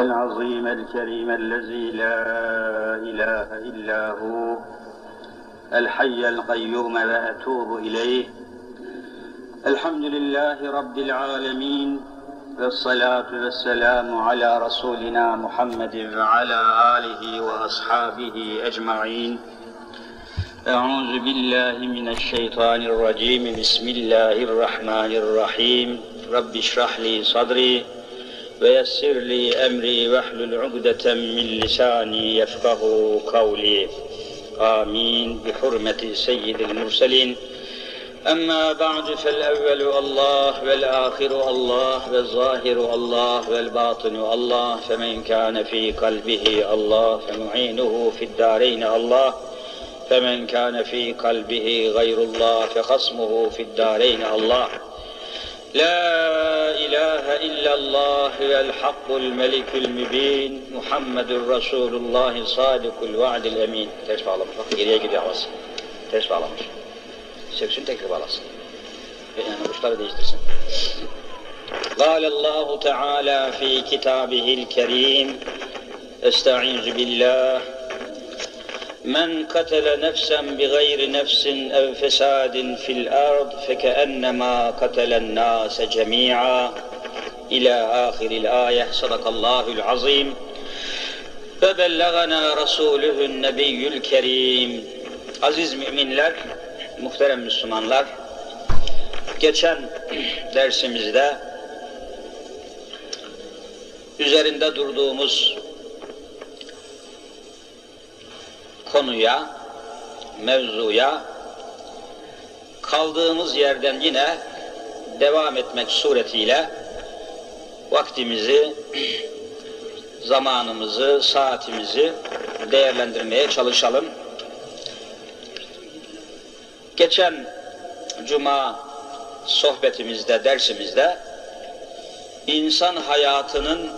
العظيم الكريم الذي لا إله إلا هو الحي القيوم وأتوب إليه. الحمد لله رب العالمين والصلاة والسلام على رسولنا محمد وعلى آله وأصحابه أجمعين. أعوذ بالله من الشيطان الرجيم. بسم الله الرحمن الرحيم. رب اشرح لي صدري ويسر لي أمري واحلل عقدة من لساني يفقه قولي. آمين بحرمة سيد المرسلين. أما بعد فالأول الله والآخر الله والظاهر الله والباطن الله، فمن كان في قلبه الله فمعينه في الدارين الله، فمن كان في قلبه غير الله فخصمه في الدارين الله. لا إله إلا الله الحق الملك المبين محمد رسول الله صادق الوعد الأمين. Ters bağlamış. Bak geriye gidiyor havası. Ters bağlamış. Söksün tekrar bağlasın. Yani uçları değiştirsin. قال الله تعالى في كتابه الكريم استعيذ بالله من قتل نفسا بغير نفس أو فساد في الأرض فكأنما قتل الناس جميعا إلى آخر الآية. صدق الله العظيم وبلغنا رسوله النبي الكريم. Aziz müminler, muhterem Müslümanlar, geçen dersimizde üzerinde durduğumuz konuya, mevzuya kaldığımız yerden yine devam etmek suretiyle vaktimizi, zamanımızı, saatimizi değerlendirmeye çalışalım. Geçen cuma sohbetimizde, dersimizde insan hayatının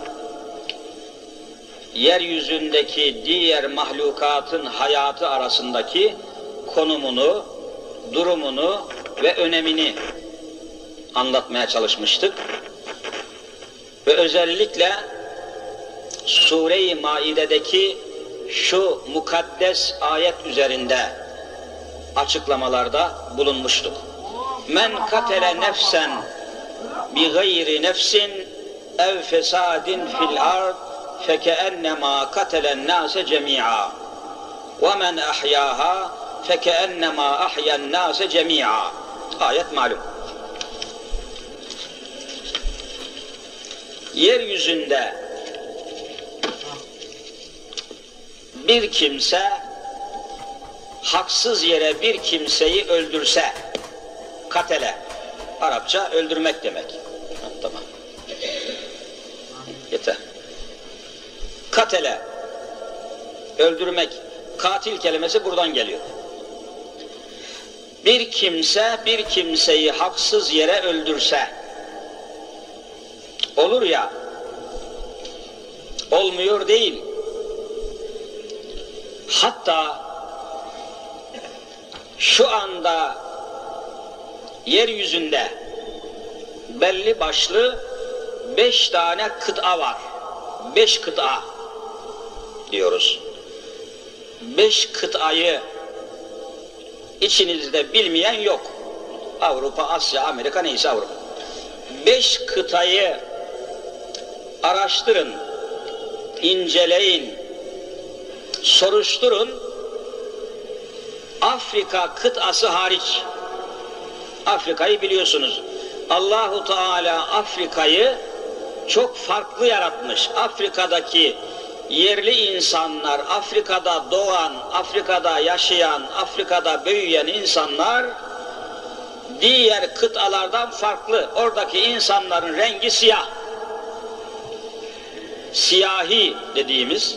yeryüzündeki diğer mahlukatın hayatı arasındaki konumunu, durumunu ve önemini anlatmaya çalışmıştık. Ve özellikle Sure-i Maide'deki şu mukaddes ayet üzerinde açıklamalarda bulunmuştuk. Men katele nefsen bi gayri nefsin ev fesadin fil ard فَكَأَنَّمَا قَتَلَ النَّاسَ جَمِيعًا وَمَنْ أَحْيَاهَا فَكَأَنَّمَا أَحْيَا النَّاسَ جَمِيعًا. Ayet malum. Yeryüzünde bir kimse haksız yere bir kimseyi öldürse, katele, Arapça öldürmek demek. Tamam. Yeter. Katele, öldürmek, katil kelimesi buradan geliyor. Bir kimse bir kimseyi haksız yere öldürse, olur ya, olmuyor değil, hatta şu anda yeryüzünde belli başlı 5 tane kıta var. 5 kıta diyoruz. 5 kıtayı içinizde bilmeyen yok. Avrupa, Asya, Amerika, neyse Avrupa. 5 kıtayı araştırın, inceleyin, soruşturun. Afrika kıtası hariç, Afrika'yı biliyorsunuz. Allahu Teala Afrika'yı çok farklı yaratmış. Afrika'daki yerli insanlar, Afrika'da doğan, Afrika'da yaşayan, Afrika'da büyüyen insanlar diğer kıtalardan farklı. Oradaki insanların rengi siyah. Siyahi dediğimiz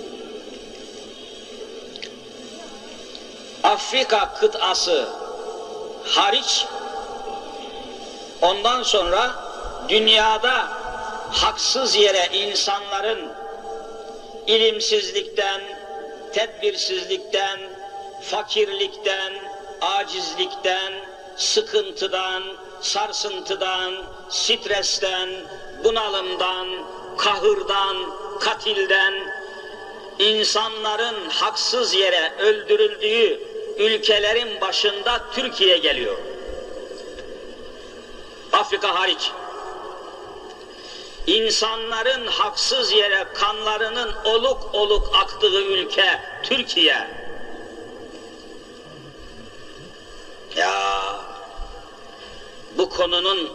Afrika kıtası hariç, ondan sonra dünyada haksız yere insanların ilimsizlikten, tedbirsizlikten, fakirlikten, acizlikten, sıkıntıdan, sarsıntıdan, stresten, bunalımdan, kahırdan, katilden, insanların haksız yere öldürüldüğü ülkelerin başında Türkiye geliyor. Afrika hariç. İnsanların haksız yere kanlarının oluk oluk aktığı ülke Türkiye. Ya bu konunun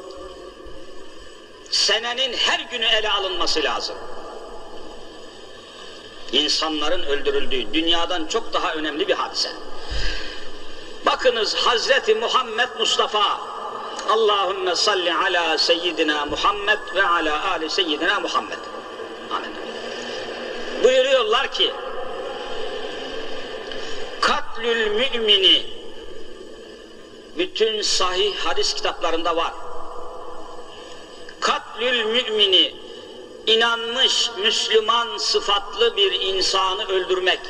senenin her günü ele alınması lazım. İnsanların öldürüldüğü dünyadan çok daha önemli bir hadise. Bakınız Hazreti Muhammed Mustafa, Allahümme salli ala seyyidina Muhammed ve ala ali seyyidina Muhammed. Amin. Buyuruyorlar ki, katlül mümini, bütün sahih hadis kitaplarında var. Katlül mümini, inanmış Müslüman sıfatlı bir insanı öldürmek.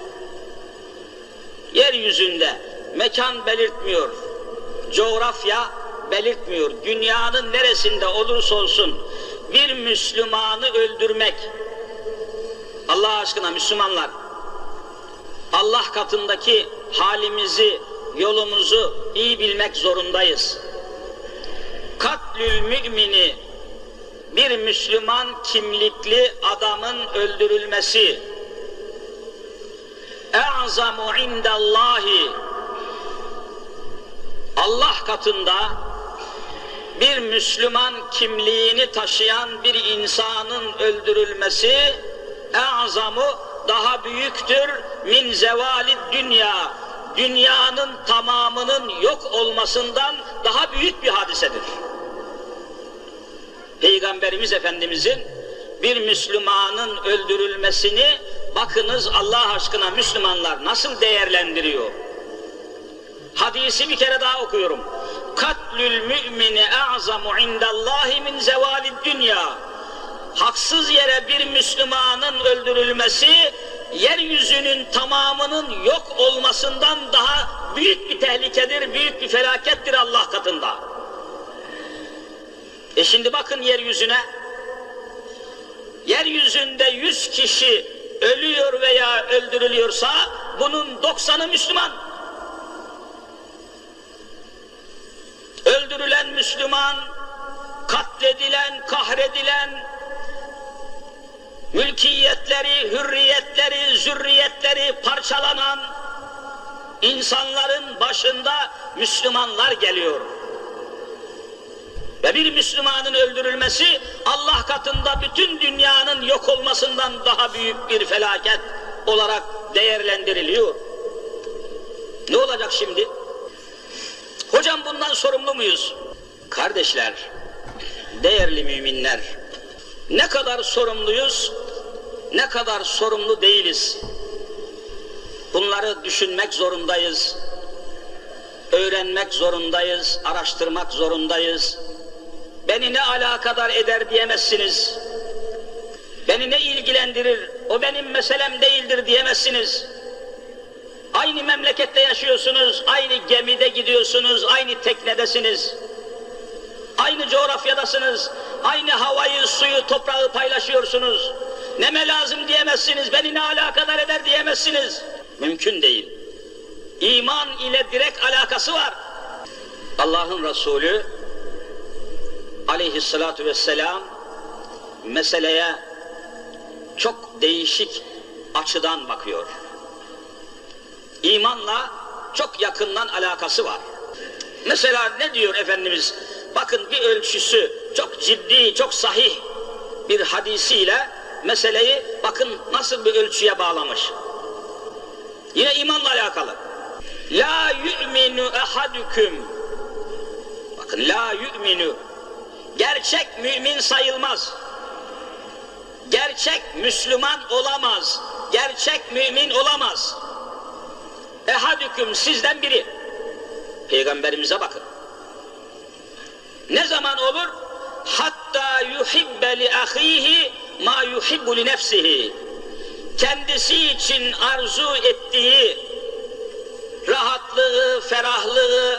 Yeryüzünde mekan belirtmiyor, coğrafya belirtmiyor. Dünyanın neresinde olursa olsun bir Müslümanı öldürmek. Allah aşkına Müslümanlar, Allah katındaki halimizi, yolumuzu iyi bilmek zorundayız. Katlül mümini, bir Müslüman kimlikli adamın öldürülmesi, e'zamu indallahi, Allah katında bir Müslüman kimliğini taşıyan bir insanın öldürülmesi, e'zamu, daha büyüktür, min zevalid dünya, dünyanın tamamının yok olmasından daha büyük bir hadisedir. Peygamberimiz Efendimizin bir Müslümanın öldürülmesini bakınız Allah aşkına Müslümanlar nasıl değerlendiriyor? Hadisi bir kere daha okuyorum. Katlül mümini e'zamu indallahi min zevalid dünya. Haksız yere bir Müslümanın öldürülmesi, yeryüzünün tamamının yok olmasından daha büyük bir tehlikedir, büyük bir felakettir Allah katında. Şimdi bakın yeryüzüne, yeryüzünde 100 kişi ölüyor veya öldürülüyorsa bunun 90'ı Müslüman. Öldürülen Müslüman, katledilen, kahredilen, mülkiyetleri, hürriyetleri, zürriyetleri parçalanan insanların başında Müslümanlar geliyor. Ve bir Müslümanın öldürülmesi Allah katında bütün dünyanın yok olmasından daha büyük bir felaket olarak değerlendiriliyor. Ne olacak şimdi? Hocam bundan sorumlu muyuz? Kardeşler, değerli müminler, ne kadar sorumluyuz, ne kadar sorumlu değiliz. Bunları düşünmek zorundayız, öğrenmek zorundayız, araştırmak zorundayız. Beni ne alakadar eder diyemezsiniz. Beni ne ilgilendirir, o benim meselem değildir diyemezsiniz. Aynı memlekette yaşıyorsunuz, aynı gemide gidiyorsunuz, aynı teknedesiniz. Aynı coğrafyadasınız, aynı havayı, suyu, toprağı paylaşıyorsunuz. Neme lazım diyemezsiniz, beni ne alakadar eder diyemezsiniz. Mümkün değil. İman ile direkt alakası var. Allah'ın Resulü aleyhissalatu vesselam meseleye çok değişik açıdan bakıyor. İmanla çok yakından alakası var. Mesela ne diyor Efendimiz? Bakın bir ölçüsü çok ciddi, çok sahih bir hadisiyle meseleyi bakın nasıl bir ölçüye bağlamış. Yine imanla alakalı. La yu'minu ehadüküm. Bakın la yu'minu. Gerçek mümin sayılmaz. Gerçek Müslüman olamaz. Gerçek mümin olamaz. Ehadüküm, sizden biri. Peygamberimize bakın. Ne zaman olur? Hatta yuhibbe li ahihi ma yuhibbu li nefsihi. Kendisi için arzu ettiği rahatlığı, ferahlığı,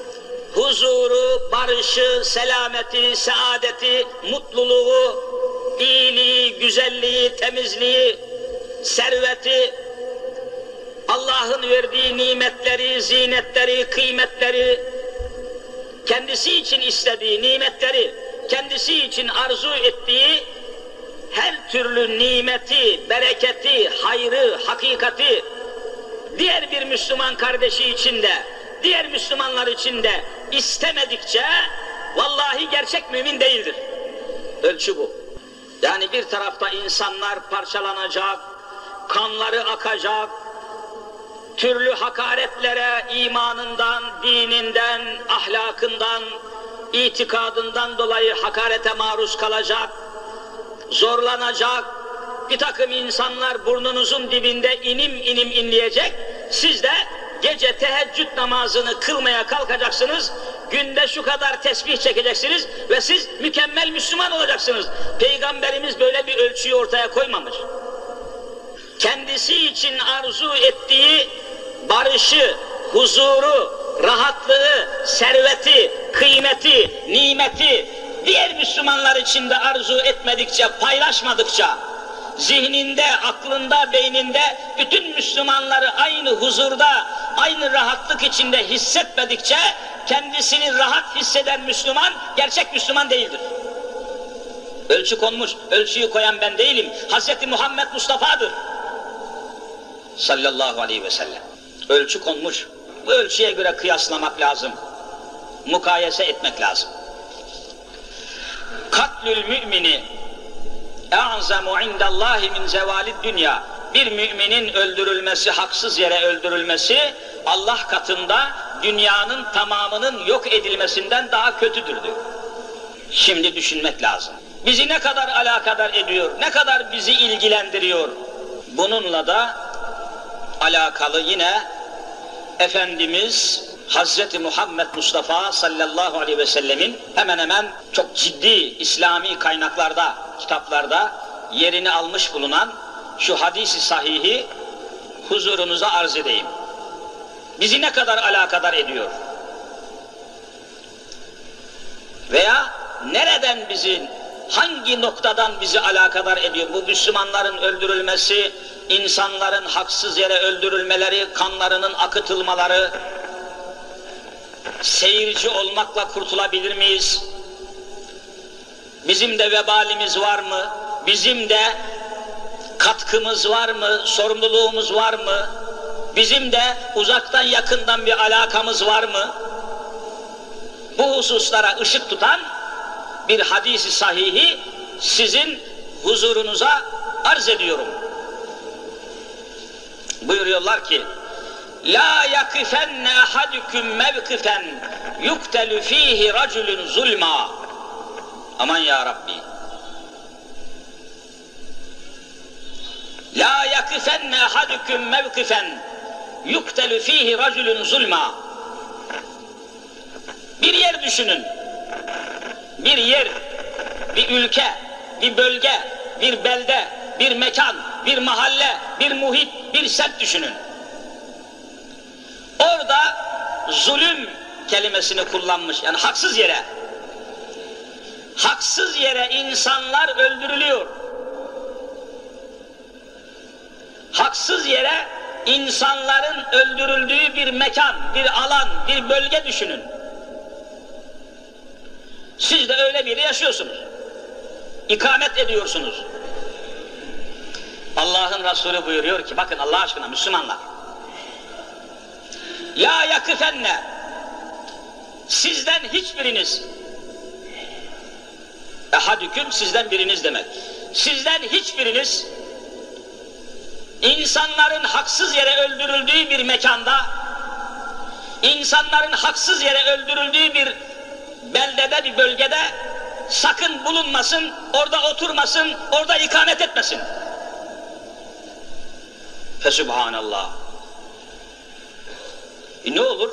huzuru, barışı, selameti, saadeti, mutluluğu iyiliği, güzelliği, temizliği, serveti, Allah'ın verdiği nimetleri, zinetleri, kıymetleri, kendisi için istediği nimetleri, kendisi için arzu ettiği her türlü nimeti, bereketi, hayrı, hakikati diğer bir Müslüman kardeşi için de, diğer Müslümanlar için de istemedikçe vallahi gerçek mümin değildir. Ölçü bu. Yani bir tarafta insanlar parçalanacak, kanları akacak, türlü hakaretlere imanından, dininden, ahlakından, itikadından dolayı hakarete maruz kalacak, zorlanacak, bir takım insanlar burnunuzun dibinde inim inim inleyecek, siz de gece teheccüd namazını kılmaya kalkacaksınız, günde şu kadar tesbih çekeceksiniz ve siz mükemmel Müslüman olacaksınız. Peygamberimiz böyle bir ölçüyü ortaya koymamış. Kendisi için arzu ettiği barışı, huzuru, rahatlığı, serveti, kıymeti, nimeti diğer Müslümanlar için de arzu etmedikçe, paylaşmadıkça, zihninde, aklında, beyninde bütün Müslümanları aynı huzurda, aynı rahatlık içinde hissetmedikçe kendisini rahat hisseden Müslüman, gerçek Müslüman değildir. Ölçü konmuş, ölçüyü koyan ben değilim. Hz. Muhammed Mustafa'dır. Sallallahu aleyhi ve sellem. Ölçü konmuş. Bu ölçüye göre kıyaslamak lazım. Mukayese etmek lazım. Katlül mümini e'zamu indallahi min zevalid dünya. Bir müminin öldürülmesi, haksız yere öldürülmesi Allah katında dünyanın tamamının yok edilmesinden daha kötüdür diyor. Şimdi düşünmek lazım. Bizi ne kadar alakadar ediyor, ne kadar bizi ilgilendiriyor. Bununla da alakalı yine Efendimiz Hazreti Muhammed Mustafa sallallahu aleyhi ve sellemin hemen hemen çok ciddi İslami kaynaklarda, kitaplarda yerini almış bulunan şu hadisi sahihi huzurunuza arz edeyim. Bizi ne kadar alakadar ediyor? Veya nereden bizi, hangi noktadan bizi alakadar ediyor? Bu Müslümanların öldürülmesi, insanların haksız yere öldürülmeleri, kanlarının akıtılmaları, seyirci olmakla kurtulabilir miyiz? Bizim de vebalimiz var mı? Bizim de katkımız var mı? Sorumluluğumuz var mı? Bizim de uzaktan yakından bir alakamız var mı? Bu hususlara ışık tutan bir hadisi sahihi sizin huzurunuza arz ediyorum. Buyuruyorlar ki la yakifenne ahadukum mevkifen yuktelu fihi raculun zulma. Aman ya Rabbi. La yakifenne ahadukum mevkifen yuktelu fihi raculun zulma. Bir yer düşünün. Bir yer, bir ülke, bir bölge, bir belde, bir mekan, bir mahalle, bir muhit, bir semt düşünün. Orada zulüm kelimesini kullanmış, yani haksız yere. Haksız yere insanlar öldürülüyor. Haksız yere insanların öldürüldüğü bir mekan, bir alan, bir bölge düşünün. Siz de öyle bir yerde yaşıyorsunuz. İkamet ediyorsunuz. Allah'ın Resulü buyuruyor ki, bakın Allah aşkına Müslümanlar. La yakifenne, sizden hiçbiriniz, ehadüküm sizden biriniz demek. Sizden hiçbiriniz insanların haksız yere öldürüldüğü bir mekanda, insanların haksız yere öldürüldüğü bir beldede, bir bölgede sakın bulunmasın, orada oturmasın, orada ikamet etmesin. Fesubhanallah. Ne olur?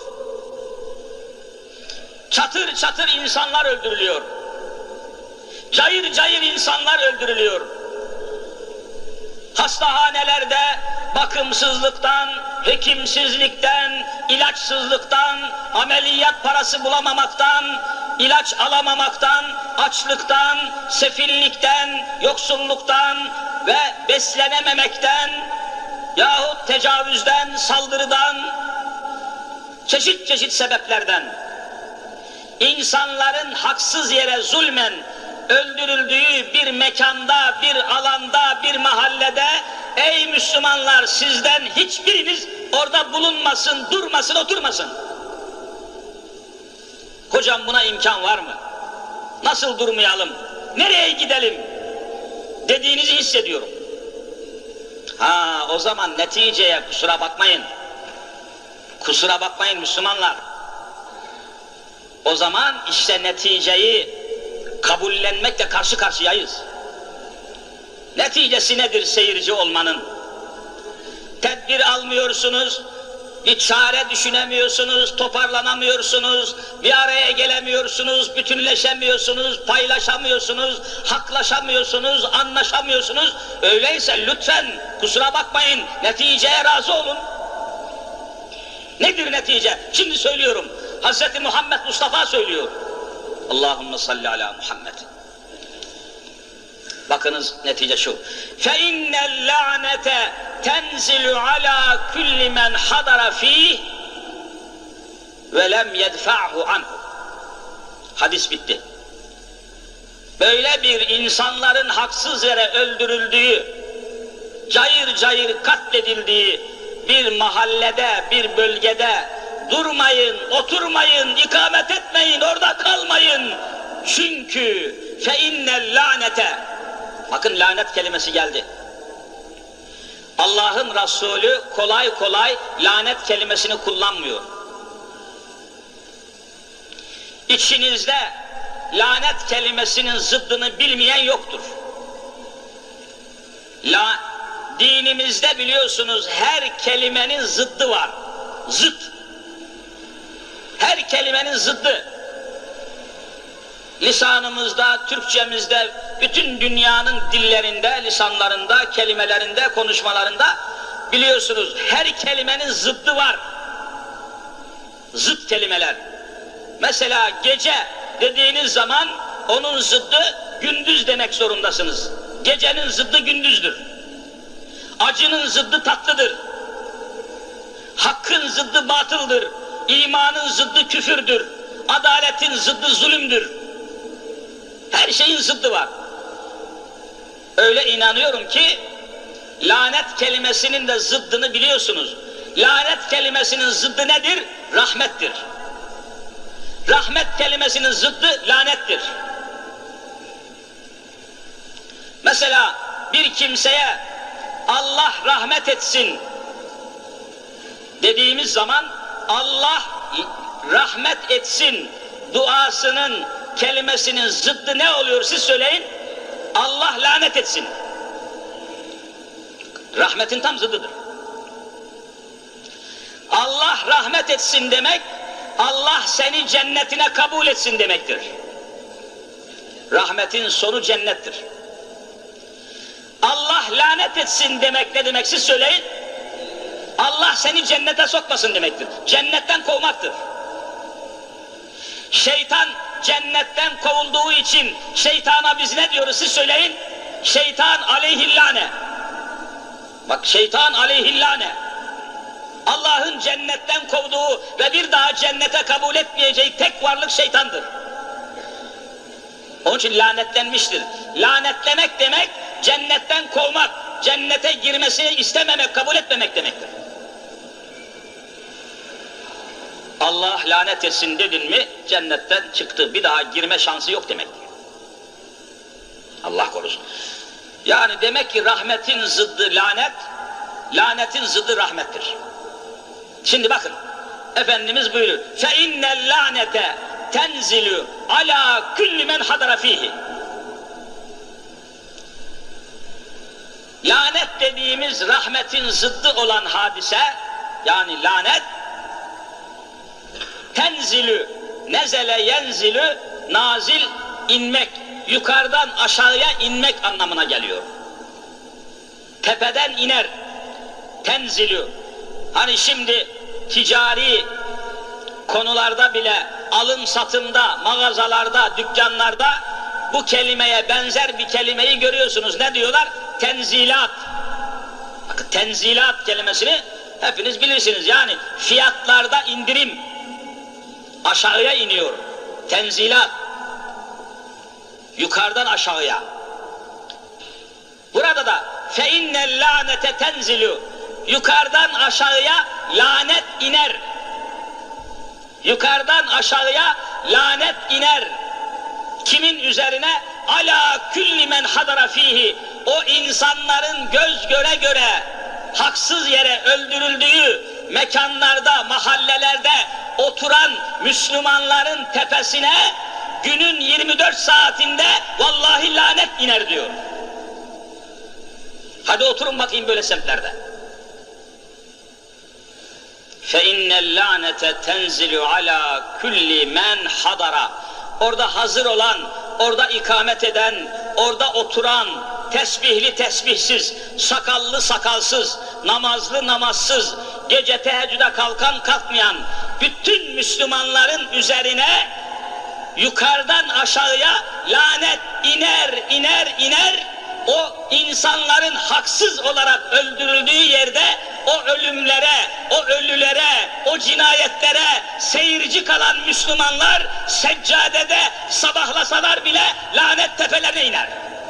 Çatır çatır insanlar öldürülüyor. Cayır cayır insanlar öldürülüyor. Hastahanelerde bakımsızlıktan, hekimsizlikten, ilaçsızlıktan, ameliyat parası bulamamaktan, ilaç alamamaktan, açlıktan, sefillikten, yoksulluktan ve beslenememekten yahut tecavüzden, saldırıdan, çeşit çeşit sebeplerden insanların haksız yere zulmen öldürüldüğü bir mekanda, bir alanda, bir mahallede, ey Müslümanlar, sizden hiçbiriniz orada bulunmasın, durmasın, oturmasın. Hocam buna imkan var mı? Nasıl durmayalım? Nereye gidelim? Dediğinizi hissediyorum. O zaman neticeye kusura bakmayın. Kusura bakmayın Müslümanlar. O zaman işte neticeyi kabullenmekle karşı karşıyayız. Neticesi nedir seyirci olmanın? Tedbir almıyorsunuz, bir çare düşünemiyorsunuz, toparlanamıyorsunuz, bir araya gelemiyorsunuz, bütünleşemiyorsunuz, paylaşamıyorsunuz, haklaşamıyorsunuz, anlaşamıyorsunuz. Öyleyse lütfen kusura bakmayın, neticeye razı olun. Nedir netice? Şimdi söylüyorum. Hz. Muhammed Mustafa söylüyor. Allahümme salli ala Muhammed. Bakınız netice şu. فَاِنَّ اللَّعْنَةَ تَنْزِلُ عَلَى كُلِّ مَنْ حَضَرَ ف۪يهِ وَلَمْ يَدْفَعْهُ عَنْهُ. Hadis bitti. Böyle bir insanların haksız yere öldürüldüğü, cayır cayır katledildiği bir mahallede, bir bölgede durmayın, oturmayın, ikamet etmeyin, orada kalmayın. Çünkü فَاِنَّ اللَّعْنَةَ, bakın lanet kelimesi geldi. Allah'ın Resulü kolay kolay lanet kelimesini kullanmıyor. İçinizde lanet kelimesinin zıddını bilmeyen yoktur. Dinimizde biliyorsunuz her kelimenin zıddı var. Zıt. Her kelimenin zıddı. Lisanımızda, Türkçemizde, bütün dünyanın dillerinde, lisanlarında, kelimelerinde, konuşmalarında biliyorsunuz her kelimenin zıddı var. Zıt kelimeler. Mesela gece dediğiniz zaman onun zıddı gündüz demek zorundasınız. Gecenin zıddı gündüzdür. Acının zıddı tatlıdır. Hakkın zıddı batıldır. İmanın zıddı küfürdür. Adaletin zıddı zulümdür. Her şeyin zıddı var. Öyle inanıyorum ki lanet kelimesinin de zıddını biliyorsunuz. Lanet kelimesinin zıddı nedir? Rahmettir. Rahmet kelimesinin zıddı lanettir. Mesela bir kimseye Allah rahmet etsin dediğimiz zaman Allah rahmet etsin duasının kelimesinin zıddı ne oluyor siz söyleyin? Allah lanet etsin. Rahmetin tam zıddıdır. Allah rahmet etsin demek Allah seni cennetine kabul etsin demektir. Rahmetin sonu cennettir. Allah lanet etsin demek ne demek siz söyleyin? Allah seni cennete sokmasın demektir. Cennetten kovmaktır. Şeytan cennetten kovulduğu için şeytana biz ne diyoruz siz söyleyin? Şeytan aleyhillâne. Bak şeytan aleyhillâne. Allah'ın cennetten kovduğu ve bir daha cennete kabul etmeyeceği tek varlık şeytandır. Onun için lanetlenmiştir. Lanetlemek demek cennetten kovmak, cennete girmesini istememek, kabul etmemek demektir. Allah lanet etsin dedin mi cennetten çıktı, bir daha girme şansı yok demektir. Allah korusun. Yani demek ki rahmetin zıddı lanet, lanetin zıddı rahmettir. Şimdi bakın, Efendimiz buyuruyor. فَاِنَّ اللَّعْنَةَ تَنْزِلُ عَلَى كُلِّ مَنْ حَضَرَ ف۪يهِ. Lanet dediğimiz rahmetin zıddı olan hadise, yani lanet, tenzilü, nezele yenzilü, nazil, inmek, yukarıdan aşağıya inmek anlamına geliyor. Tepeden iner, tenzilü. Hani şimdi ticari konularda bile alım satımda, mağazalarda, dükkanlarda bu kelimeye benzer bir kelimeyi görüyorsunuz. Ne diyorlar? Tenzilat. Bakın tenzilat kelimesini hepiniz bilirsiniz. Yani fiyatlarda indirim. Aşağıya iniyor. Tenzilat. Yukarıdan aşağıya. Burada da fe innel lanete tenzilu. Yukarıdan aşağıya lanet iner. Yukarıdan aşağıya lanet iner. Kimin üzerine? Ala külli men hadara fihi. O insanların göz göre göre haksız yere öldürüldüğü mekanlarda, mahallelerde oturan Müslümanların tepesine günün 24 saatinde vallahi lanet iner diyor. Hadi oturun bakayım böyle semtlerde. فَاِنَّ اللَّعْنَةَ تَنْزِلُ عَلَى كُلِّ مَنْ حَضَرَ. Orada hazır olan, orada ikamet eden, orada oturan, tesbihli tesbihsiz, sakallı sakalsız, namazlı namazsız, gece teheccüde kalkan kalkmayan bütün Müslümanların üzerine yukarıdan aşağıya lanet iner, iner, iner. O insanların haksız olarak öldürüldüğü yerde o ölümlere, o ölülere, o cinayetlere seyirci kalan Müslümanlar seccadede sabahlasalar bile lanet tepelerine iner.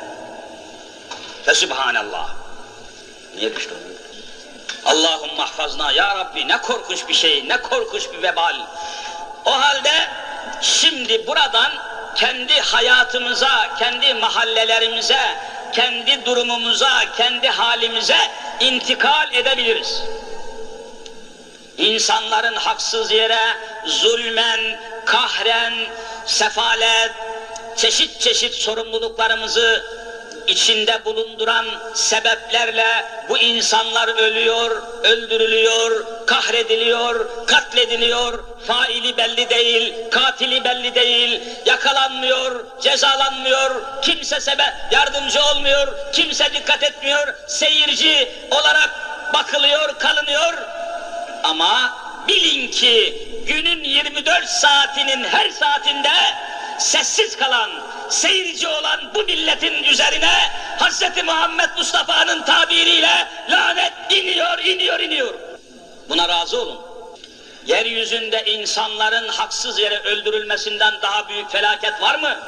Fesübhanallah. Niye düştü? Allahümme mahfazna ya Rabbi, ne korkunç bir şey, ne korkunç bir vebal. O halde şimdi buradan kendi hayatımıza, kendi mahallelerimize, kendi durumumuza, kendi halimize intikal edebiliriz. İnsanların haksız yere zulmen, kahren, sefalet, çeşit çeşit sorumluluklarımızı içinde bulunduran sebeplerle bu insanlar ölüyor, öldürülüyor, kahrediliyor, katlediliyor, faili belli değil, katili belli değil, yakalanmıyor, cezalanmıyor, kimse yardımcı olmuyor, kimse dikkat etmiyor, seyirci olarak bakılıyor, kalınıyor. Ama bilin ki günün 24 saatinin her saatinde sessiz kalan, seyirci olan bu milletin üzerine Hz. Muhammed Mustafa'nın tabiriyle lanet iniyor, iniyor, iniyor. Buna razı olun. Yeryüzünde insanların haksız yere öldürülmesinden daha büyük felaket var mı?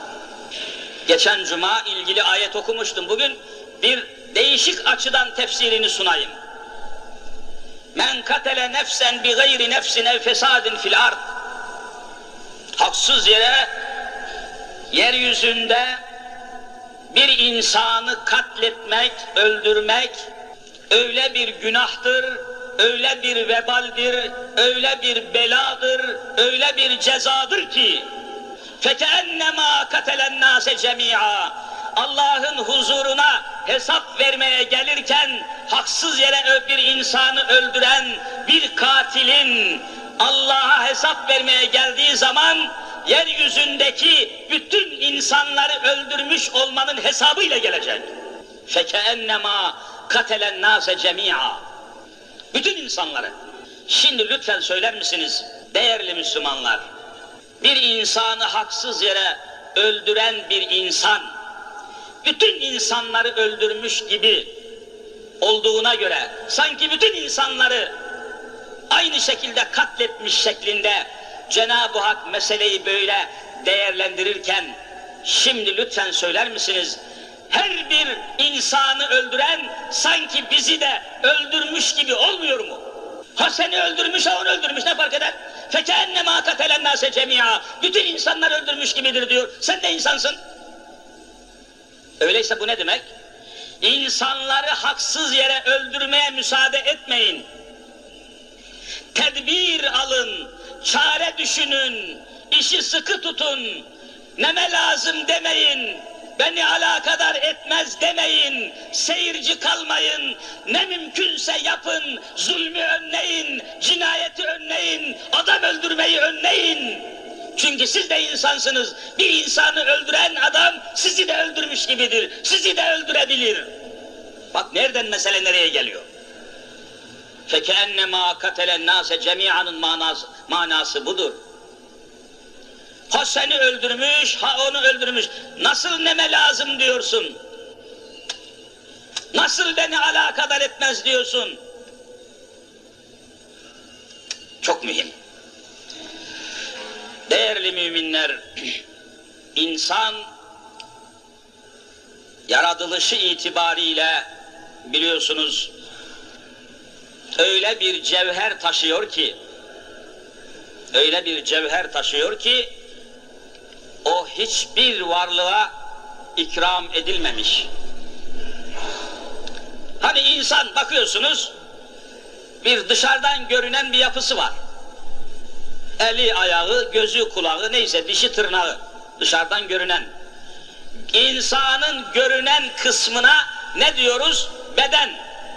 Geçen cuma ilgili ayet okumuştum. Bugün bir değişik açıdan tefsirini sunayım. Men katele nefsen bi gayri nefsin ev fesadin fil ard. Haksız yere yeryüzünde bir insanı katletmek, öldürmek öyle bir günahtır, öyle bir vebaldir, öyle bir beladır, öyle bir cezadır ki فَكَأَنَّمَا كَتَلَ النَّاسَ جَمِيعًا. Allah'ın huzuruna hesap vermeye gelirken haksız yere bir insanı öldüren bir katilin Allah'a hesap vermeye geldiği zaman yeryüzündeki bütün insanları öldürmüş olmanın hesabıyla gelecek. فَكَأَنَّمَا قَتَلَ النَّاسَ جَمِيعًا. Bütün insanları. Şimdi lütfen söyler misiniz değerli Müslümanlar? Bir insanı haksız yere öldüren bir insan, bütün insanları öldürmüş gibi olduğuna göre, sanki bütün insanları aynı şekilde katletmiş şeklinde Cenab-ı Hak meseleyi böyle değerlendirirken, şimdi lütfen söyler misiniz, her bir insanı öldüren sanki bizi de öldürmüş gibi olmuyor mu? Ha seni öldürmüş, ha onu öldürmüş, ne fark eder? فَكَأَنَّمَا قَتَلَ النَّاسَ جَمِيعًا. Bütün insanlar öldürmüş gibidir diyor. Sen de insansın. Öyleyse bu ne demek? İnsanları haksız yere öldürmeye müsaade etmeyin. Tedbir alın, çare düşünün, işi sıkı tutun, neme lazım demeyin, beni alakadar etmez demeyin, seyirci kalmayın, ne mümkünse yapın, zulmü önleyin, cinayeti önleyin, adam öldürmeyi önleyin. Çünkü siz de insansınız, bir insanı öldüren adam sizi de öldürmüş gibidir, sizi de öldürebilir. Bak nereden mesele nereye geliyor? فَكَأَنَّمَا قَتَلَ النَّاسَ جَمِيعًا manası budur. Ha seni öldürmüş, ha onu öldürmüş. Nasıl neme lazım diyorsun? Nasıl beni alakadar etmez diyorsun? Çok mühim. Değerli müminler, insan yaratılışı itibariyle biliyorsunuz öyle bir cevher taşıyor ki o hiçbir varlığa ikram edilmemiş. Hani insan bakıyorsunuz bir dışarıdan görünen bir yapısı var. Eli, ayağı, gözü, kulağı neyse dişi, tırnağı dışarıdan görünen. İnsanın görünen kısmına ne diyoruz? Beden.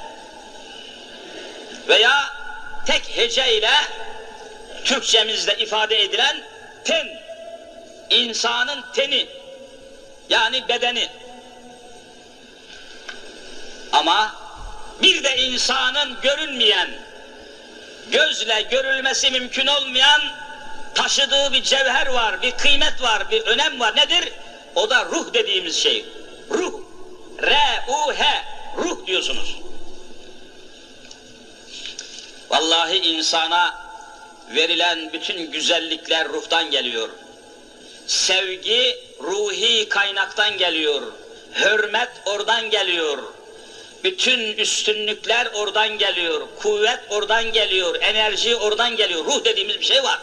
Veya tek hece ile Türkçemizde ifade edilen ten. İnsanın teni. Yani bedeni. Ama bir de insanın görünmeyen, gözle görülmesi mümkün olmayan taşıdığı bir cevher var, bir kıymet var, bir önem var. Nedir? O da ruh dediğimiz şey. Ruh. R-U-H. Ruh diyorsunuz. Vallahi insana verilen bütün güzellikler ruhtan geliyor. Sevgi ruhi kaynaktan geliyor. Hürmet oradan geliyor. Bütün üstünlükler oradan geliyor. Kuvvet oradan geliyor. Enerji oradan geliyor. Ruh dediğimiz bir şey var.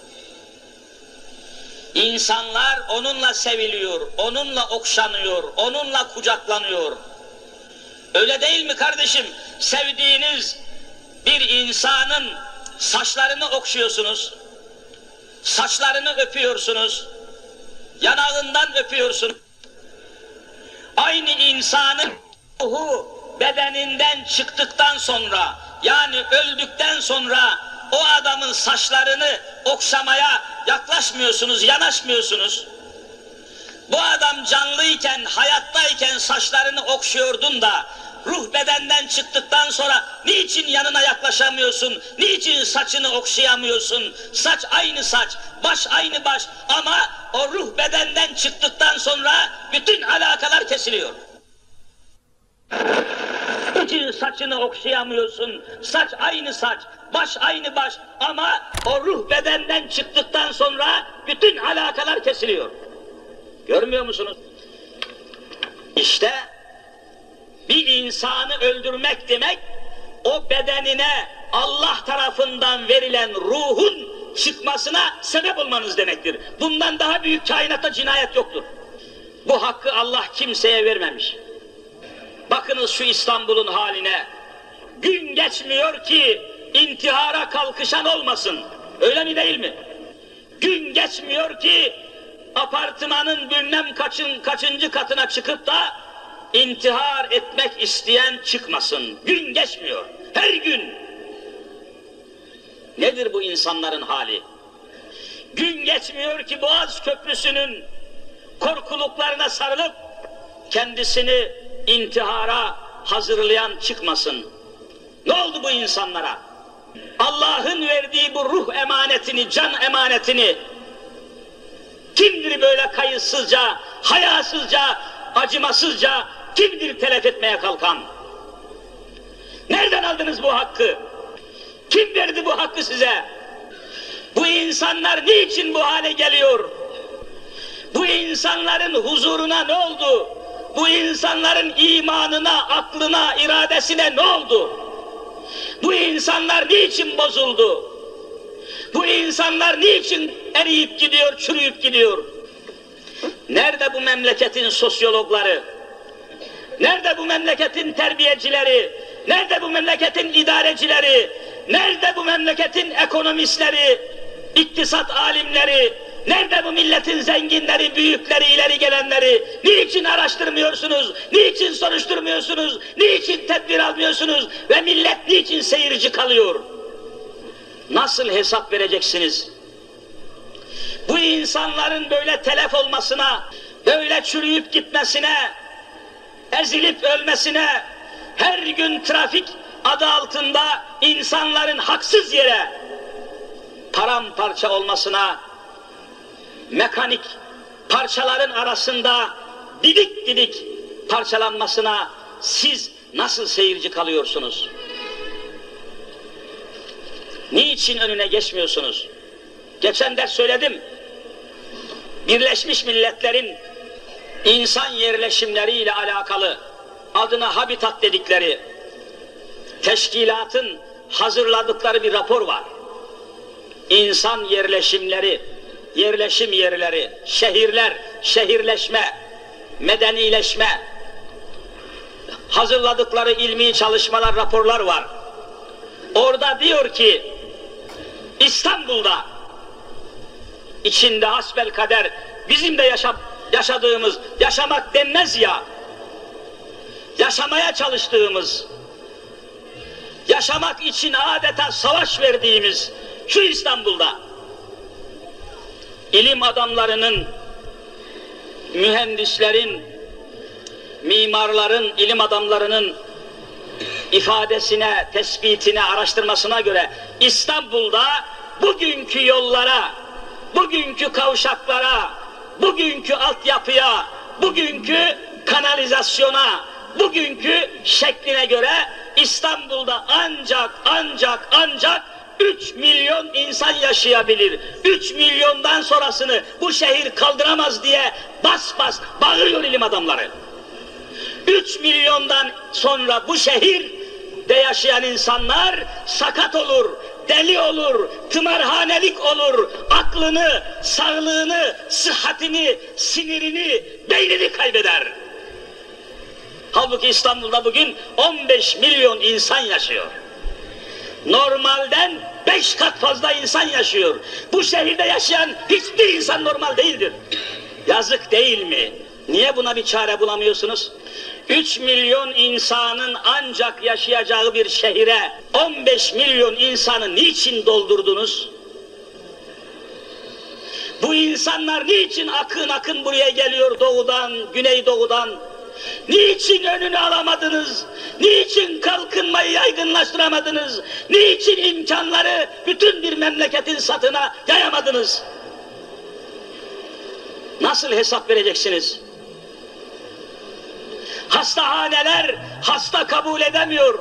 İnsanlar onunla seviliyor, onunla okşanıyor, onunla kucaklanıyor. Öyle değil mi kardeşim? Sevdiğiniz bir insanın saçlarını okşuyorsunuz, saçlarını öpüyorsunuz, yanağından öpüyorsunuz. Aynı insanın ruhu bedeninden çıktıktan sonra, yani öldükten sonra o adamın saçlarını okşamaya yaklaşmıyorsunuz, yanaşmıyorsunuz. Bu adam canlıyken, hayattayken saçlarını okşuyordun da ruh bedenden çıktıktan sonra niçin yanına yaklaşamıyorsun? Niçin saçını okşayamıyorsun? Saç aynı saç, baş aynı baş ama o ruh bedenden çıktıktan sonra bütün alakalar kesiliyor. Niçin saçını okşayamıyorsun? Saç aynı saç, baş aynı baş ama o ruh bedenden çıktıktan sonra bütün alakalar kesiliyor. Görmüyor musunuz? İşte bir insanı öldürmek demek, o bedenine Allah tarafından verilen ruhun çıkmasına sebep olmanız demektir. Bundan daha büyük kainatta cinayet yoktur. Bu hakkı Allah kimseye vermemiş. Bakınız şu İstanbul'un haline. Gün geçmiyor ki intihara kalkışan olmasın. Öyle mi değil mi? Gün geçmiyor ki apartmanın bilmem kaçıncı katına çıkıp da intihar etmek isteyen çıkmasın. Gün geçmiyor. Her gün. Nedir bu insanların hali? Gün geçmiyor ki Boğaz Köprüsü'nün korkuluklarına sarılıp kendisini intihara hazırlayan çıkmasın. Ne oldu bu insanlara? Allah'ın verdiği bu ruh emanetini, can emanetini kimdir böyle kayıtsızca, hayasızca, acımasızca kimdir telef etmeye kalkan? Nereden aldınız bu hakkı? Kim verdi bu hakkı size? Bu insanlar niçin bu hale geliyor? Bu insanların huzuruna ne oldu? Bu insanların imanına, aklına, iradesine ne oldu? Bu insanlar niçin bozuldu? Bu insanlar niçin eriyip gidiyor, çürüyüp gidiyor? Nerede bu memleketin sosyologları? Nerede bu memleketin terbiyecileri? Nerede bu memleketin idarecileri? Nerede bu memleketin ekonomistleri, iktisat alimleri? Nerede bu milletin zenginleri, büyükleri, ileri gelenleri? Niçin araştırmıyorsunuz? Niçin soruşturmuyorsunuz? Niçin tedbir almıyorsunuz? Ve millet niçin seyirci kalıyor? Nasıl hesap vereceksiniz? Bu insanların böyle telef olmasına, böyle çürüyüp gitmesine, ezilip ölmesine, her gün trafik adı altında insanların haksız yere paramparça olmasına, mekanik parçaların arasında didik didik parçalanmasına siz nasıl seyirci kalıyorsunuz? Niçin önüne geçmiyorsunuz? Geçen ders söyledim. Birleşmiş Milletler'in insan yerleşimleriyle alakalı adına Habitat dedikleri teşkilatın hazırladıkları bir rapor var. İnsan yerleşimleri, yerleşim yerleri, şehirler, şehirleşme, medenileşme hazırladıkları ilmi çalışmalar, raporlar var. Orada diyor ki İstanbul'da içinde hasbelkader bizim de yaşadığımız, yaşamak denmez ya, yaşamaya çalıştığımız, yaşamak için adeta savaş verdiğimiz şu İstanbul'da ilim adamlarının, mühendislerin, mimarların, ilim adamlarının ifadesine, tespitine, araştırmasına göre İstanbul'da bugünkü yollara, bugünkü kavşaklara, bugünkü altyapıya, bugünkü kanalizasyona, bugünkü şekline göre İstanbul'da ancak 3 milyon insan yaşayabilir. 3 milyondan sonrasını bu şehir kaldıramaz diye bas bas bağırıyor ilim adamları. 3 milyondan sonra bu şehirde yaşayan insanlar sakat olur, deli olur, tımarhanelik olur, aklını, sağlığını, sıhhatini, sinirini, beynini kaybeder. Halbuki İstanbul'da bugün 15 milyon insan yaşıyor. Normalden 5 kat fazla insan yaşıyor. Bu şehirde yaşayan hiçbir insan normal değildir. Yazık değil mi? Niye buna bir çare bulamıyorsunuz? 3 milyon insanın ancak yaşayacağı bir şehire 15 milyon insanı niçin doldurdunuz? Bu insanlar niçin akın akın buraya geliyor doğudan, güneydoğudan? Niçin önünü alamadınız? Niçin kalkınmayı yaygınlaştıramadınız? Niçin imkanları bütün bir memleketin satına yayamadınız? Nasıl hesap vereceksiniz? Hastahaneler hasta kabul edemiyor.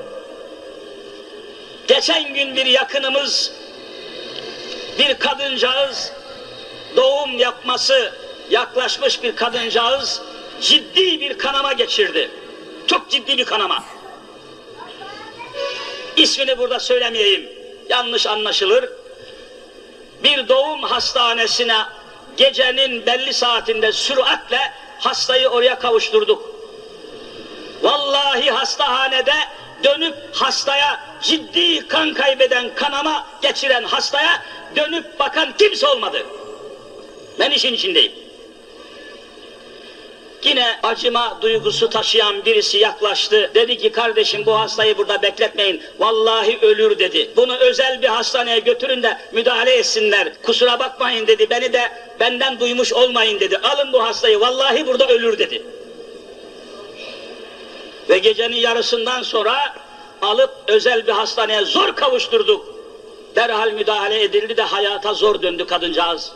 Geçen gün bir yakınımız, bir kadıncağız, doğum yapması yaklaşmış bir kadıncağız ciddi bir kanama geçirdi. Çok ciddi bir kanama. İsmini burada söylemeyeyim, yanlış anlaşılır. Bir doğum hastanesine gecenin belli saatinde süratle hastayı oraya kavuşturduk. Vallahi hastahanede dönüp hastaya, ciddi kan kaybeden, kanama geçiren hastaya dönüp bakan kimse olmadı. Ben işin içindeyim. Yine acıma duygusu taşıyan birisi yaklaştı. Dedi ki kardeşim bu hastayı burada bekletmeyin. Vallahi ölür dedi. Bunu özel bir hastaneye götürün de müdahale etsinler. Kusura bakmayın dedi. Beni de benden duymuş olmayın dedi. Alın bu hastayı vallahi burada ölür dedi. Ve gecenin yarısından sonra alıp özel bir hastaneye zor kavuşturduk. Derhal müdahale edildi de hayata zor döndü kadıncağız.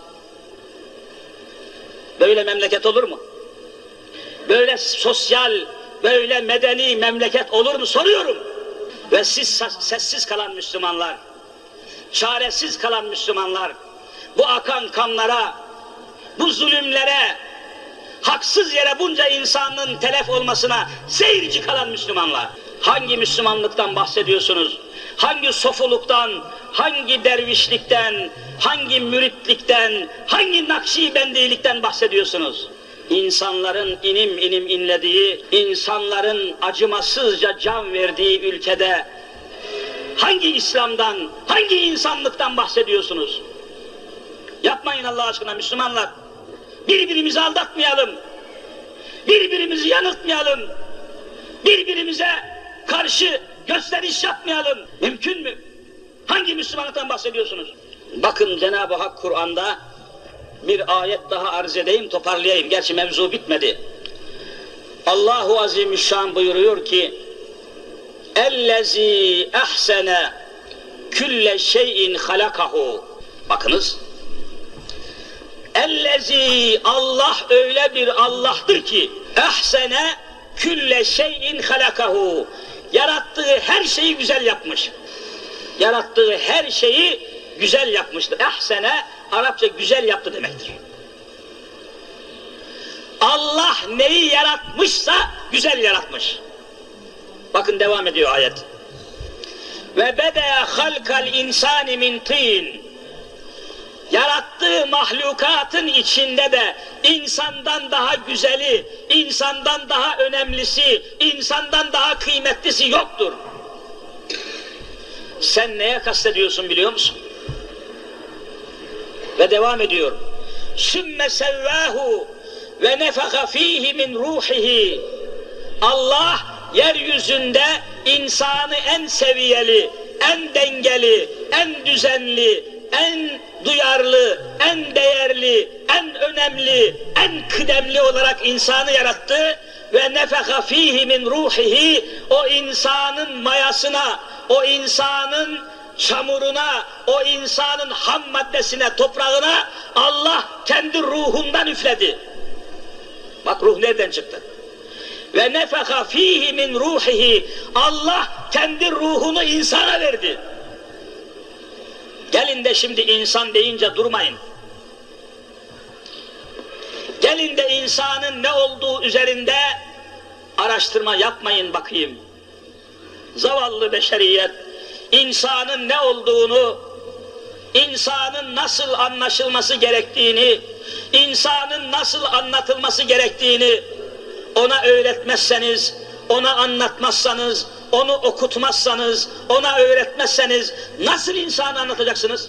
Böyle memleket olur mu? Böyle sosyal, böyle medeni memleket olur mu soruyorum. Ve siz sessiz kalan Müslümanlar, çaresiz kalan Müslümanlar, bu akan kanlara, bu zulümlere, haksız yere bunca insanın telef olmasına seyirci kalan Müslümanlar. Hangi Müslümanlıktan bahsediyorsunuz? Hangi sofuluktan, hangi dervişlikten, hangi müritlikten, hangi nakşibendilikten bahsediyorsunuz? İnsanların inim inim inlediği, insanların acımasızca can verdiği ülkede hangi İslam'dan, hangi insanlıktan bahsediyorsunuz? Yapmayın Allah aşkına Müslümanlar. Birbirimizi aldatmayalım. Birbirimizi yanıltmayalım. Birbirimize karşı gösteriş yapmayalım. Mümkün mü? Hangi Müslümanlıktan bahsediyorsunuz? Bakın Cenab-ı Hak Kur'an'da bir ayet daha arz edeyim, toparlayayım. Gerçi mevzu bitmedi. Allahu Azimüşşan buyuruyor ki اَلَّذ۪ي اَحْسَنَ كُلَّ شَيْءٍ خَلَقَهُ. Bakınız, Ellezî, Allah öyle bir Allah'tır ki ehsene külle şeyin halakahu, yarattığı her şeyi güzel yapmış. Yarattığı her şeyi güzel yapmıştır. Ehsene Arapça güzel yaptı demektir. Allah neyi yaratmışsa güzel yaratmış. Bakın devam ediyor ayet. Ve beda halkal insani min tin. Yarattığı mahlukatın içinde de insandan daha güzeli, insandan daha önemlisi, insandan daha kıymetlisi yoktur. Sen neye kastediyorsun biliyor musun? Ve devam ediyor. Sümme sevvâhu ve nefaka fîhi min ruhihi. Allah yeryüzünde insanı en seviyeli, en dengeli, en düzenli, en duyarlı, en değerli, en önemli, en kıdemli olarak insanı yarattı ve nefeka fîhi min ruhihi, o insanın mayasına, o insanın çamuruna, o insanın ham maddesine, toprağına Allah kendi ruhundan üfledi. Bak ruh nereden çıktı? Ve nefeka fîhi min ruhihi, Allah kendi ruhunu insana verdi. Gelin de şimdi insan deyince durmayın. Gelin de insanın ne olduğu üzerinde araştırma yapmayın bakayım. Zavallı beşeriyet, insanın ne olduğunu, insanın nasıl anlaşılması gerektiğini, insanın nasıl anlatılması gerektiğini ona öğretmezseniz, ona anlatmazsanız, onu okutmazsanız, ona öğretmezseniz nasıl insanı anlatacaksınız?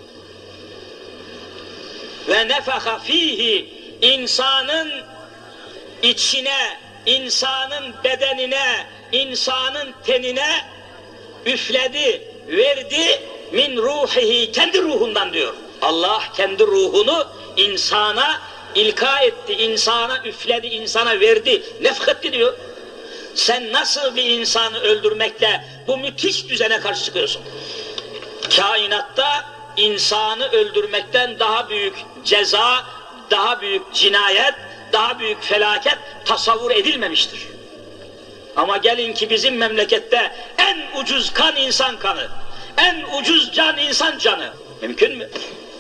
Ve nefaka fihi, insanın içine, insanın bedenine, insanın tenine üfledi, verdi, min ruhihi, kendi ruhundan diyor. Allah kendi ruhunu insana ilka etti, insana üfledi, insana verdi, nefhetti diyor. Sen nasıl bir insanı öldürmekle bu müthiş düzene karşı çıkıyorsun? Kainatta insanı öldürmekten daha büyük ceza, daha büyük cinayet, daha büyük felaket tasavvur edilmemiştir. Ama gelin ki bizim memlekette en ucuz kan insan kanı, en ucuz can insan canı. Mümkün mü?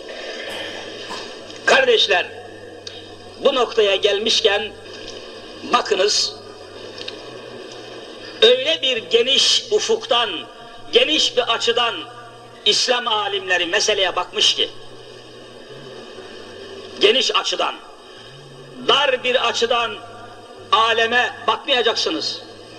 Kardeşler, bu noktaya gelmişken bakınız, öyle bir geniş ufuktan, geniş bir açıdan İslam alimleri meseleye bakmış ki, geniş açıdan, dar bir açıdan aleme bakmayacaksınız.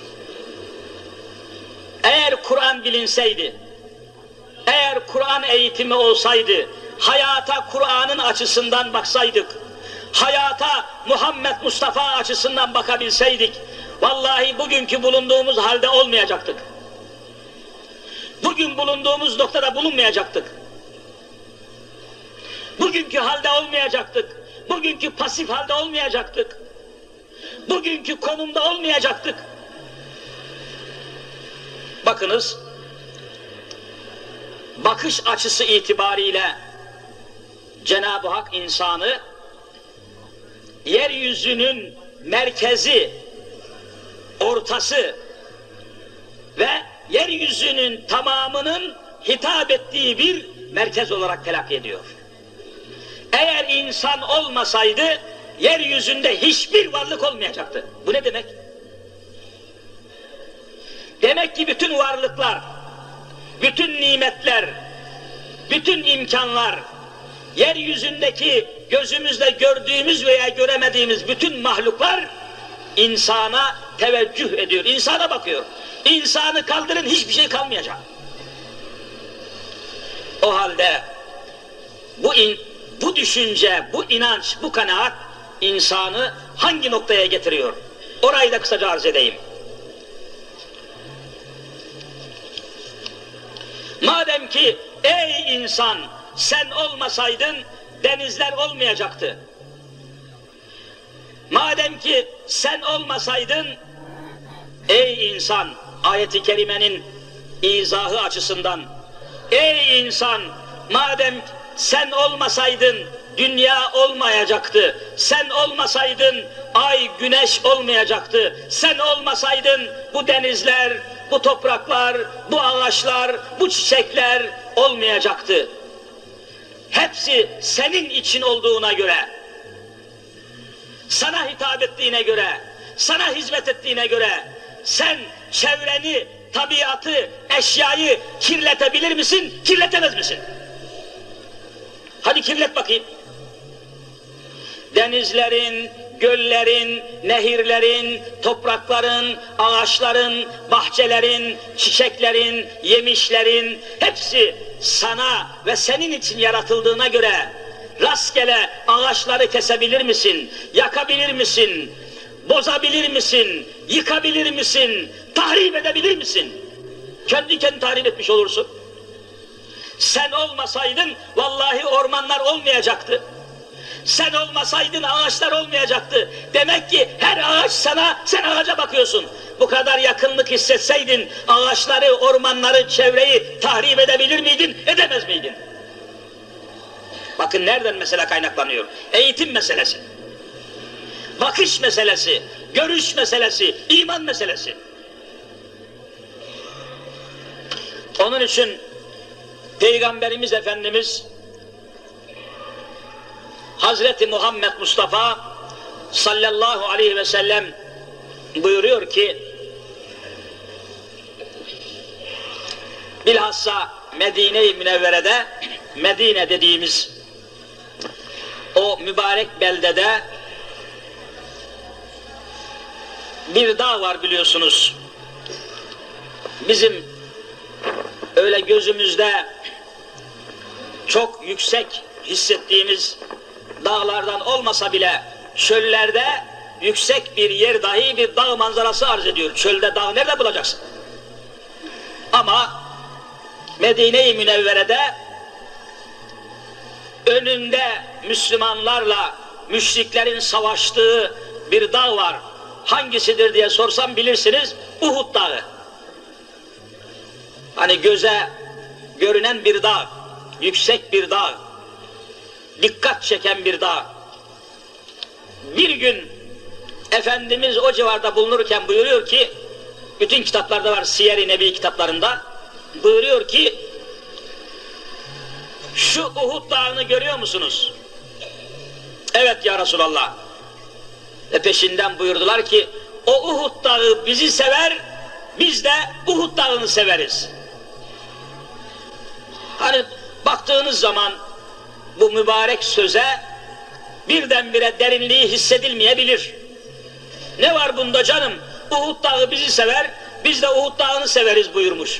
Eğer Kur'an bilinseydi, eğer Kur'an eğitimi olsaydı, hayata Kur'an'ın açısından baksaydık, hayata Muhammed Mustafa açısından bakabilseydik, vallahi bugünkü bulunduğumuz halde olmayacaktık. Bugün bulunduğumuz noktada bulunmayacaktık. Bugünkü halde olmayacaktık. Bugünkü pasif halde olmayacaktık. Bugünkü konumda olmayacaktık. Bakınız, bakış açısı itibariyle Cenab-ı Hak insanı yeryüzünün merkezi, ortası ve yeryüzünün tamamının hitap ettiği bir merkez olarak telakki ediyor. Eğer insan olmasaydı yeryüzünde hiçbir varlık olmayacaktı. Bu ne demek? Demek ki bütün varlıklar, bütün nimetler, bütün imkanlar, yeryüzündeki gözümüzle gördüğümüz veya göremediğimiz bütün mahluklar insana teveccüh ediyor, insana bakıyor. İnsanı kaldırın, hiçbir şey kalmayacak. O halde bu düşünce, bu inanç, bu kanaat insanı hangi noktaya getiriyor? Orayı da kısaca arz edeyim. Madem ki ey insan sen olmasaydın denizler olmayacaktı. Madem ki sen olmasaydın ey insan, ayet-i kerimenin izahı açısından, ey insan madem sen olmasaydın dünya olmayacaktı. Sen olmasaydın ay, güneş olmayacaktı. Sen olmasaydın bu denizler, bu topraklar, bu ağaçlar, bu çiçekler olmayacaktı. Hepsi senin için olduğuna göre, sana hitap ettiğine göre, sana hizmet ettiğine göre sen çevreni, tabiatı, eşyayı kirletebilir misin, kirletemez misin? Hadi kirlet bakayım. Denizlerin, göllerin, nehirlerin, toprakların, ağaçların, bahçelerin, çiçeklerin, yemişlerin hepsi sana ve senin için yaratıldığına göre rastgele ağaçları kesebilir misin, yakabilir misin, bozabilir misin, yıkabilir misin, tahrip edebilir misin? Kendi kendini tahrip etmiş olursun. Sen olmasaydın vallahi ormanlar olmayacaktı. Sen olmasaydın ağaçlar olmayacaktı. Demek ki her ağaç sana, sen ağaca bakıyorsun. Bu kadar yakınlık hissetseydin ağaçları, ormanları, çevreyi tahrip edebilir miydin, edemez miydin? Bakın nereden mesela kaynaklanıyor? Eğitim meselesi, bakış meselesi, görüş meselesi, iman meselesi. Onun için Peygamberimiz Efendimiz Hazreti Muhammed Mustafa sallallahu aleyhi ve sellem buyuruyor ki, bilhassa Medine-i Münevvere'de, Medine dediğimiz o mübarek beldede bir dağ var biliyorsunuz. Bizim öyle gözümüzde çok yüksek hissettiğimiz dağlardan olmasa bile çöllerde yüksek bir yer dahi bir dağ manzarası arz ediyor. Çölde dağ nerede bulacaksın? Ama Medine-i Münevvere'de önünde Müslümanlarla müşriklerin savaştığı bir dağ var. Hangisidir diye sorsam bilirsiniz, Uhud Dağı. Hani göze görünen bir dağ, yüksek bir dağ, dikkat çeken bir dağ. Bir gün Efendimiz o civarda bulunurken buyuruyor ki, bütün kitaplarda var, Siyer-i Nebi kitaplarında, buyuruyor ki, şu Uhud Dağı'nı görüyor musunuz? Evet ya Resulallah. Peşinden buyurdular ki, o Uhud Dağı bizi sever, biz de Uhud Dağı'nı severiz. Hani baktığınız zaman bu mübarek söze birdenbire derinliği hissedilmeyebilir. Ne var bunda canım? Uhud Dağı bizi sever, biz de Uhud Dağı'nı severiz buyurmuş.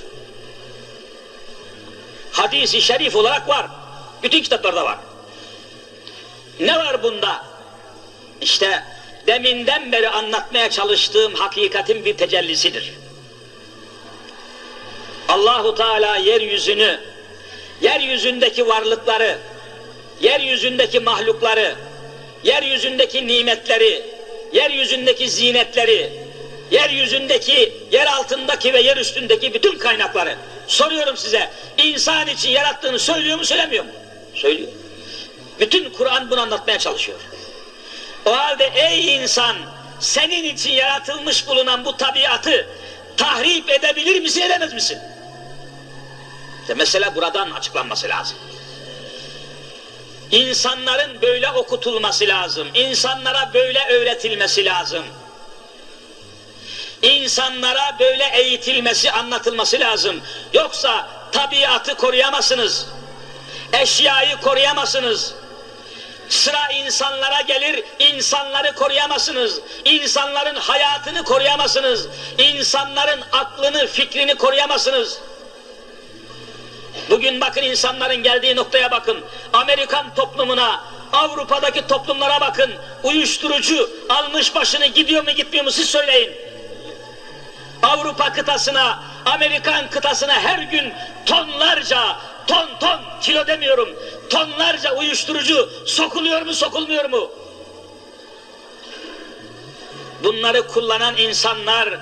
Hadis-i şerif olarak var. Bütün kitaplarda var. Ne var bunda? İşte deminden beri anlatmaya çalıştığım hakikatin bir tecellisidir. Allahu Teala yeryüzünü, yeryüzündeki varlıkları, yeryüzündeki mahlukları, yeryüzündeki nimetleri, yeryüzündeki zinetleri, yeryüzündeki, yer altındaki ve yer üstündeki bütün kaynakları, soruyorum size, insan için yarattığını söylüyor mu, söylemiyor mu? Söylüyor. Bütün Kur'an bunu anlatmaya çalışıyor. O halde ey insan, senin için yaratılmış bulunan bu tabiatı tahrip edebilir misin, edemez misin? İşte mesele buradan açıklanması lazım. İnsanların böyle okutulması lazım. İnsanlara böyle öğretilmesi lazım. İnsanlara böyle eğitilmesi, anlatılması lazım. Yoksa tabiatı koruyamazsınız. Eşyayı koruyamazsınız. Sıra insanlara gelir, insanları koruyamazsınız. İnsanların hayatını koruyamazsınız. İnsanların aklını, fikrini koruyamazsınız. Bugün bakın insanların geldiği noktaya bakın. Amerikan toplumuna, Avrupa'daki toplumlara bakın. Uyuşturucu almış başını, gidiyor mu gitmiyor mu siz söyleyin. Avrupa kıtasına, Amerikan kıtasına her gün tonlarca, ton kilo demiyorum, tonlarca uyuşturucu sokuluyor mu sokulmuyor mu? Bunları kullanan insanlar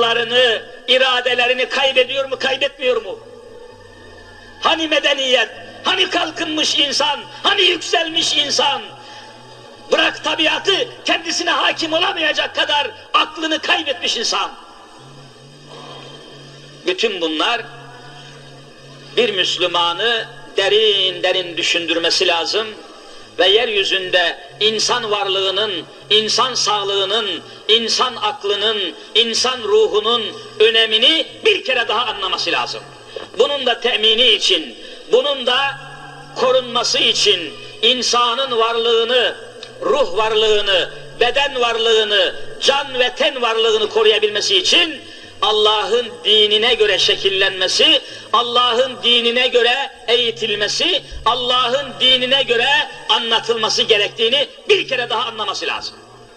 akıllarını, iradelerini kaybediyor mu kaybetmiyor mu? Hani medeniyet, Hani kalkınmış insan, hani yükselmiş insan. Bırak tabiatı, kendisine hakim olamayacak kadar aklını kaybetmiş insan. Bütün bunlar bir Müslümanı derin derin düşündürmesi lazım ve yeryüzünde insan varlığının, insan sağlığının, insan aklının, insan ruhunun önemini bir kere daha anlaması lazım. Bunun da temini için, bunun da korunması için insanın varlığını, ruh varlığını, beden varlığını, can ve ten varlığını koruyabilmesi için Allah'ın dinine göre şekillenmesi, Allah'ın dinine göre eğitilmesi, Allah'ın dinine göre anlatılması gerektiğini bir kere daha anlaması lazım.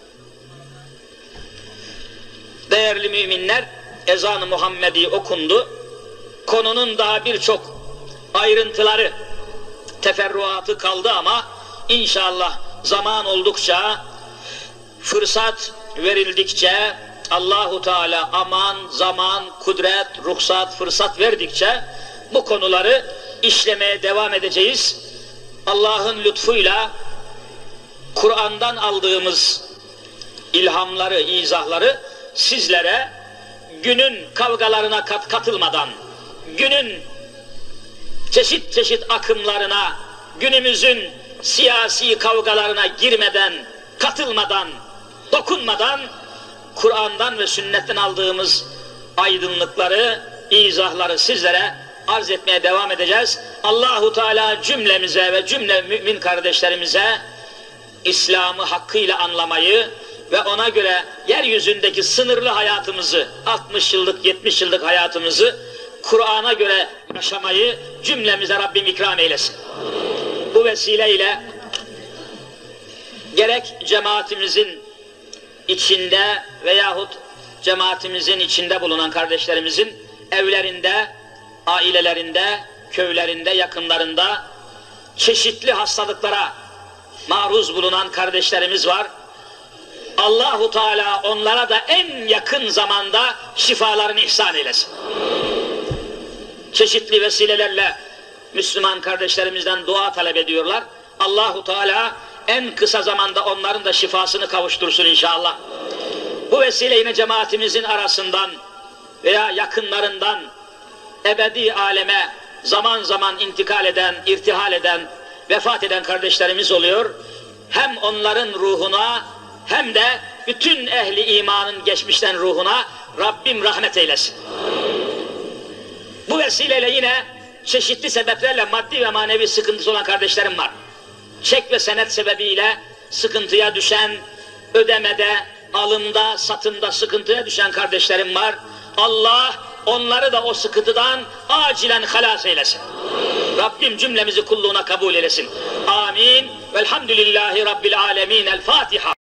Değerli müminler, ezan-ı Muhammedi okundu. Konunun daha birçok ayrıntıları, teferruatı kaldı ama inşallah zaman oldukça, fırsat verildikçe, Allahu Teala aman, zaman, kudret, ruhsat, fırsat verdikçe bu konuları işlemeye devam edeceğiz. Allah'ın lütfuyla Kur'an'dan aldığımız ilhamları, izahları sizlere günün kavgalarına katılmadan, günün çeşit çeşit akımlarına, günümüzün siyasi kavgalarına girmeden, katılmadan, dokunmadan Kur'an'dan ve sünnetten aldığımız aydınlıkları, izahları sizlere arz etmeye devam edeceğiz. Allahu Teala cümlemize ve cümle mümin kardeşlerimize İslam'ı hakkıyla anlamayı ve ona göre yeryüzündeki sınırlı hayatımızı, 60 yıllık, 70 yıllık hayatımızı Kur'an'a göre yaşamayı cümlemize Rabbim ikram eylesin. Bu vesileyle gerek cemaatimizin içinde veyahut cemaatimizin içinde bulunan kardeşlerimizin evlerinde, ailelerinde, köylerinde, yakınlarında çeşitli hastalıklara maruz bulunan kardeşlerimiz var. Allahu Teala onlara da en yakın zamanda şifalarını ihsan eylesin. Çeşitli vesilelerle Müslüman kardeşlerimizden dua talep ediyorlar. Allahu Teala en kısa zamanda onların da şifasını kavuştursun inşallah. Bu vesile yine cemaatimizin arasından veya yakınlarından ebedi aleme zaman zaman intikal eden, irtihal eden, vefat eden kardeşlerimiz oluyor. Hem onların ruhuna hem de bütün ehli imanın geçmişten ruhuna Rabbim rahmet eylesin. Bu vesileyle yine çeşitli sebeplerle maddi ve manevi sıkıntısı olan kardeşlerim var. Çek ve senet sebebiyle sıkıntıya düşen, ödemede, alımda, satımda sıkıntıya düşen kardeşlerim var. Allah onları da o sıkıntıdan acilen halas eylesin. Rabbim cümlemizi kulluğuna kabul eylesin. Amin. Velhamdülillahi Rabbil alemin. El Fatiha.